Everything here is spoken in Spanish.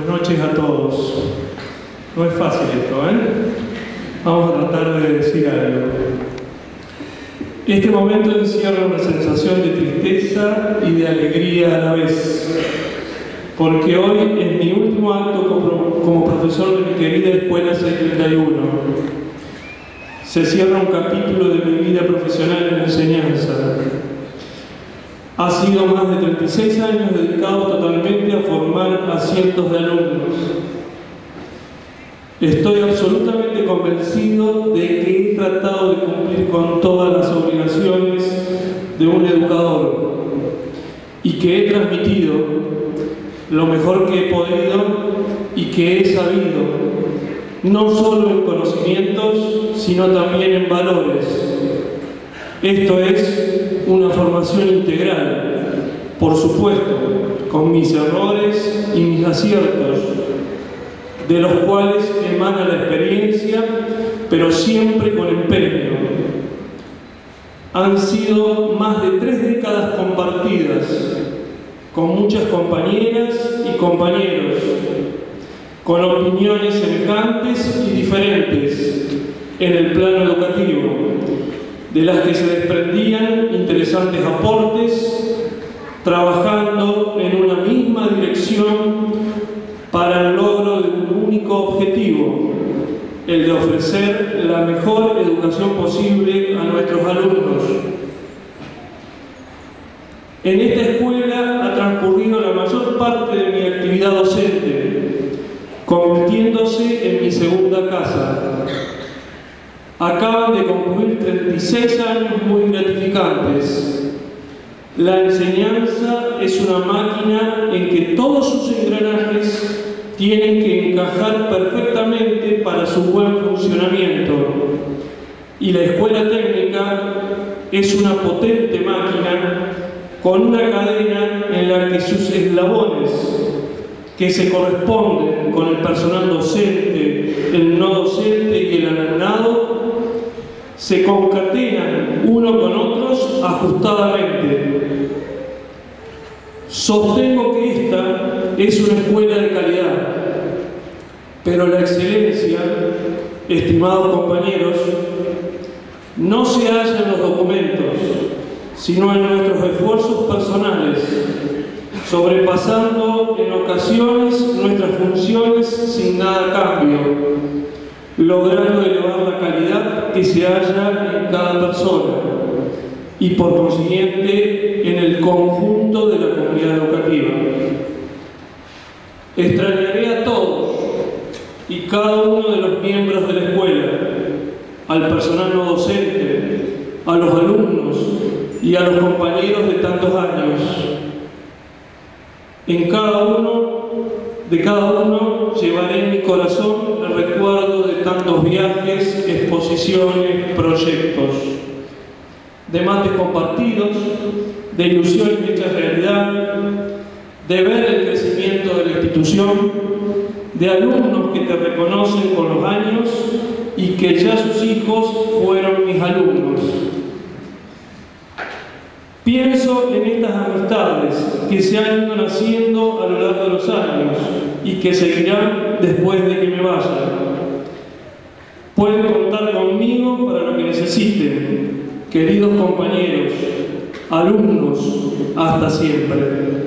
noches a todos. No es fácil esto, Vamos a tratar de decir algo. Este momento encierra una sensación de tristeza y de alegría a la vez, porque hoy es mi último acto como profesor de mi querida Escuela 631. Se cierra un capítulo de mi vida profesional en la enseñanza. Ha sido más de 36 años dedicados totalmente a formar a cientos de alumnos. Estoy absolutamente convencido de que he tratado de cumplir con todas las obligaciones de un educador y que he transmitido lo mejor que he podido y que he sabido, no solo en conocimientos, sino también en valores. Esto es una formación integral, por supuesto, con mis errores y mis aciertos, de los cuales emana la experiencia, pero siempre con empeño. Han sido más de 3 décadas compartidas, con muchas compañeras y compañeros, con opiniones semejantes y diferentes en el plano educativo, de las que se desprendían interesantes aportes, trabajando en una misma dirección para el logro de un único objetivo, el de ofrecer la mejor educación posible a nuestros alumnos. En esta escuela ha transcurrido la mayor parte de mi actividad docente, convirtiéndose en mi segunda casa. Acaban de concluir 36 años muy gratificantes. La enseñanza es una máquina en que todos sus engranajes tienen que encajar perfectamente para su buen funcionamiento. Y la escuela técnica es una potente máquina con una cadena en la que sus eslabones, que se corresponden con el personal docente, el no docente y el alumnado, se concatenan uno con otros ajustadamente. Sostengo que esta es una escuela de calidad, pero la excelencia, estimados compañeros, no se halla en los documentos, sino en nuestros esfuerzos personales, sobrepasando en ocasiones nuestras funciones sin nada cambio, logrando elevar la calidad que se halla en cada persona y por consiguiente en el conjunto de la comunidad educativa. Extrañaré a todos y cada uno de los miembros de la escuela, al personal no docente, a los alumnos y a los compañeros de tantos años. De cada uno llevaré en mi corazón el recuerdo de tantos viajes, exposiciones, proyectos, de mates compartidos, de ilusiones hechas realidad, de ver el crecimiento de la institución, de alumnos que te reconocen con los años y que ya sus hijos fueron mis alumnos. Pienso en estas amistades que se han ido naciendo a lo largo de los años y que seguirán después de que me vaya. Pueden contar conmigo para lo que necesiten, queridos compañeros, alumnos, hasta siempre.